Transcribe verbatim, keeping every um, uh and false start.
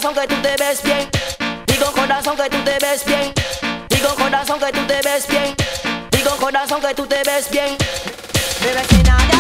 corazón que tú te ves bien. Digo corazón que tú te ves bien. Digo corazón que tú te ves bien. Digo corazón que tú te ves bien. Bebé sin nada.